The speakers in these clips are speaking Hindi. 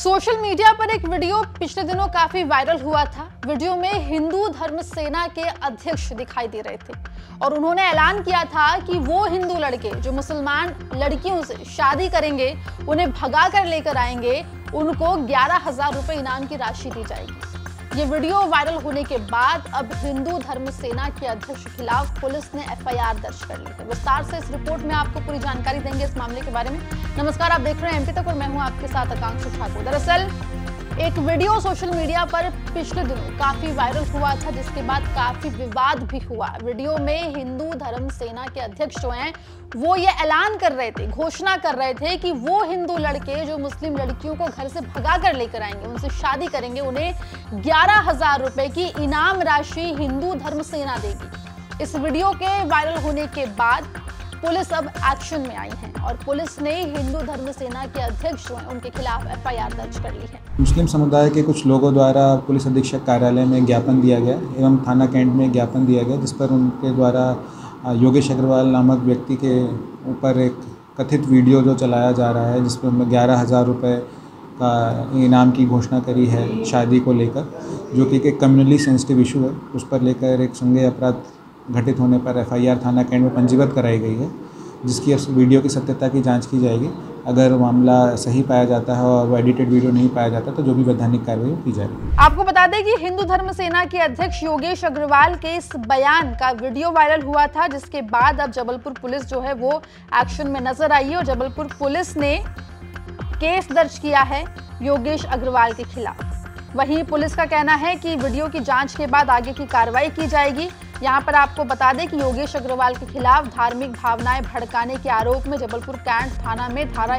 सोशल मीडिया पर एक वीडियो पिछले दिनों काफी वायरल हुआ था। वीडियो में हिंदू धर्म सेना के अध्यक्ष दिखाई दे रहे थे और उन्होंने ऐलान किया था कि वो हिंदू लड़के जो मुसलमान लड़कियों से शादी करेंगे, उन्हें भगा कर लेकर आएंगे, उनको 11,000 रुपए इनाम की राशि दी जाएगी। ये वीडियो वायरल होने के बाद अब हिंदू धर्म सेना के अध्यक्ष के खिलाफ पुलिस ने एफआईआर दर्ज कर ली है। विस्तार से इस रिपोर्ट में आपको पूरी जानकारी देंगे इस मामले के बारे में। नमस्कार, आप देख रहे हैं एमपी तक और मैं हूं आपके साथ आकांक्षा ठाकुर। दरअसल एक वीडियो सोशल मीडिया पर पिछले दिनों काफी वायरल हुआ था, जिसके बाद काफी विवाद भी हुआ। वीडियो में हिंदू धर्म सेना के अध्यक्ष जो हैं वो ये ऐलान कर रहे थे, घोषणा कर रहे थे कि वो हिंदू लड़के जो मुस्लिम लड़कियों को घर से भगा कर लेकर आएंगे, उनसे शादी करेंगे, उन्हें 11,000 रुपए की इनाम राशि हिंदू धर्म सेना देगी। इस वीडियो के वायरल होने के बाद पुलिस अब एक्शन में आई है और पुलिस ने हिंदू धर्म सेना के अध्यक्ष जो हैं उनके खिलाफ एफआईआर दर्ज कर ली है। मुस्लिम समुदाय के कुछ लोगों द्वारा पुलिस अधीक्षक कार्यालय में ज्ञापन दिया गया एवं थाना कैंट में ज्ञापन दिया गया, जिस पर उनके द्वारा योगेश अग्रवाल नामक व्यक्ति के ऊपर एक कथित वीडियो जो चलाया जा रहा है, जिसमें उन्होंने 11,000 रुपये का इनाम की घोषणा करी है शादी को लेकर, जो कि एक कम्युनली सेंसिटिव इशू है। उस पर लेकर एक संज्ञेय अपराध घटित होने पर एफआईआर थाना कैंट में पंजीबद्ध कराई गई है, जिसकी उस वीडियो की सत्यता की जांच की जाएगी। अगर मामला सही पाया जाता है और वो एडिटेड वीडियो नहीं पाया जाता तो जो भी वैधानिक कार्रवाई की जाएगी। आपको बता दें कि हिंदू धर्म सेना के अध्यक्ष योगेश अग्रवाल के इस बयान का वीडियो वायरल हुआ था, जिसके बाद अब जबलपुर पुलिस जो है वो एक्शन में नजर आई है और जबलपुर पुलिस ने केस दर्ज किया है योगेश अग्रवाल के खिलाफ। वहीं पुलिस का कहना है कि वीडियो की जांच के बाद आगे की कार्रवाई की जाएगी। यहाँ पर आपको बता दें कि योगेश अग्रवाल के खिलाफ धार्मिक भावनाएं भड़काने के आरोप में जबलपुर कैंट थाना में धारा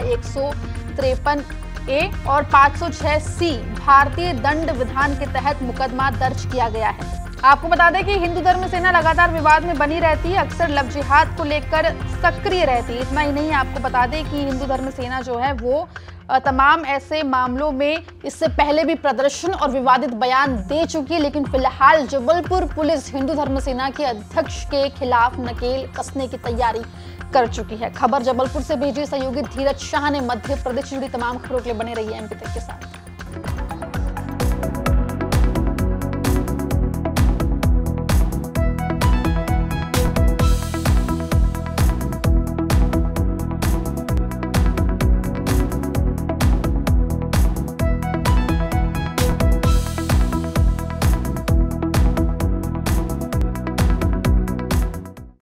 153A और 506C भारतीय दंड विधान के तहत मुकदमा दर्ज किया गया है। आपको बता दें कि हिंदू धर्म सेना लगातार विवाद में बनी रहती है, अक्सर लव जिहाद को लेकर सक्रिय रहती है। इतना ही नहीं, आपको बता दें कि हिंदू धर्म सेना जो है वो तमाम ऐसे मामलों में इससे पहले भी प्रदर्शन और विवादित बयान दे चुकी है, लेकिन फिलहाल जबलपुर पुलिस हिंदू धर्म सेना के अध्यक्ष के खिलाफ नकेल कसने की तैयारी कर चुकी है। खबर जबलपुर से भेजी सहयोगी धीरज शाह ने। मध्य प्रदेश से जुड़ी तमाम खबरों के लिए बने रही है एमपी तक के साथ।